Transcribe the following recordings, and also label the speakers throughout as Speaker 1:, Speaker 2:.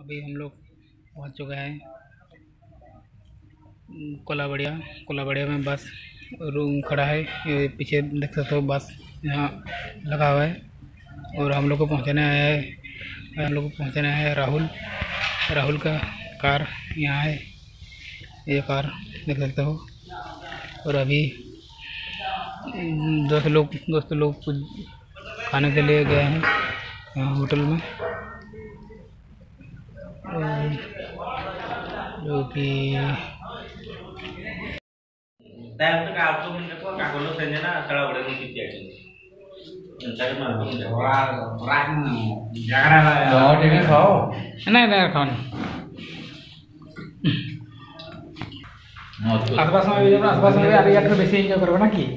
Speaker 1: अभी हम लोग पहुंच चुके हैं कोलाबड़िया में। बस रूम खड़ा है, ये पीछे देख सकते हो बस यहाँ लगा हुआ है। और हम लोग को पहुंचाने आया है राहुल का कार यहाँ है, ये कार देख सकते हो। और अभी दोस्त लोग कुछ खाने के लिए गए हैं यहाँ होटल में, जो कि नहीं खाओ आसपास में अरे यार बेसी एंजॉय करो ना कि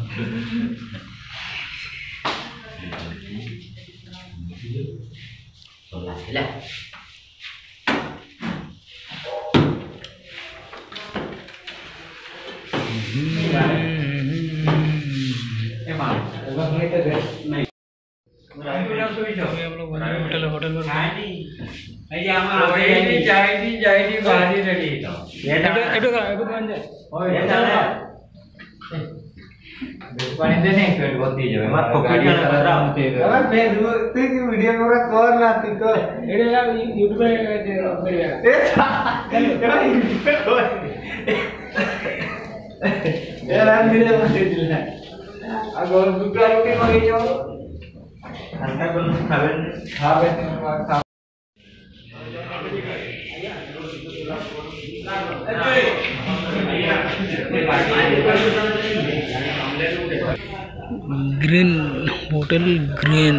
Speaker 1: होटल में green hotel green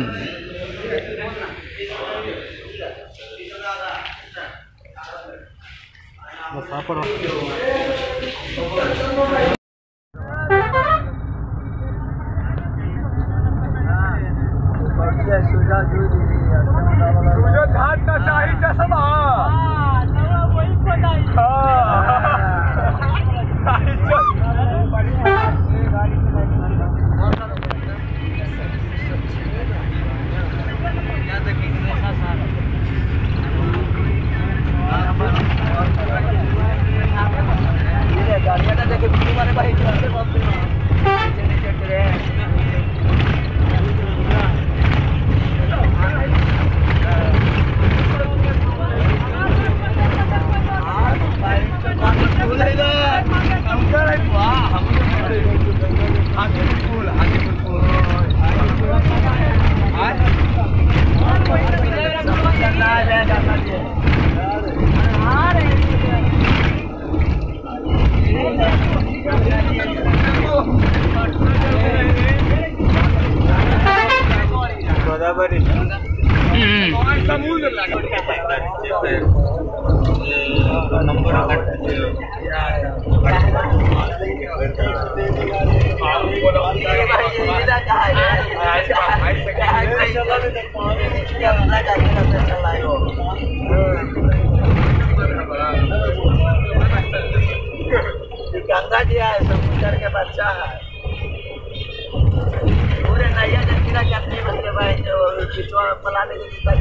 Speaker 1: Ganga ji है, समुद्र के बच्चा है पूरे नैया जमीना कितने बच्चे भाई जो खिचवा पलाने के लिए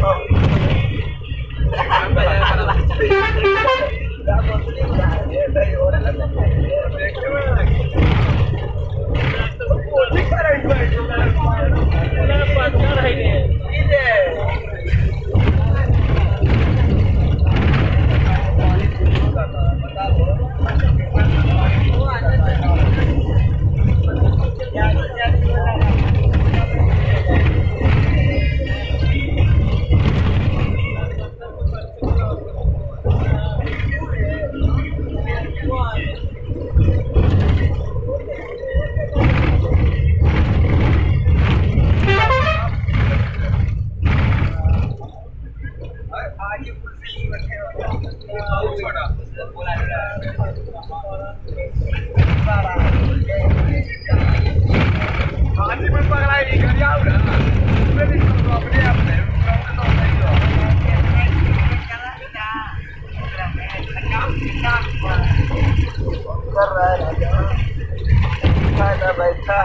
Speaker 1: बैठा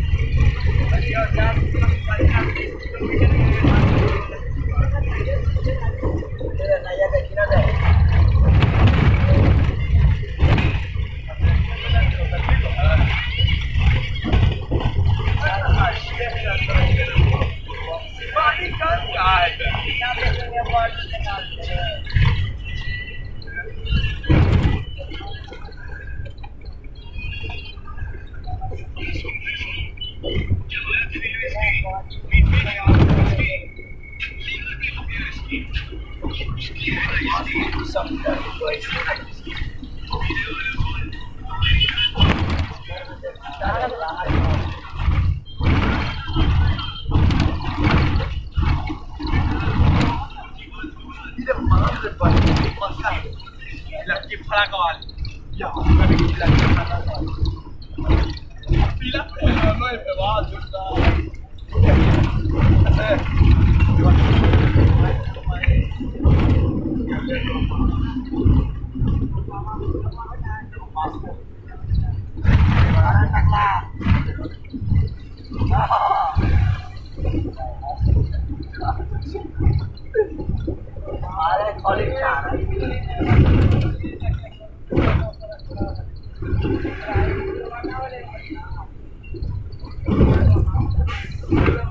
Speaker 1: है
Speaker 2: Lagi pelakon. Ya, tadi kita lagi pelakon. Bila no es verdad, yo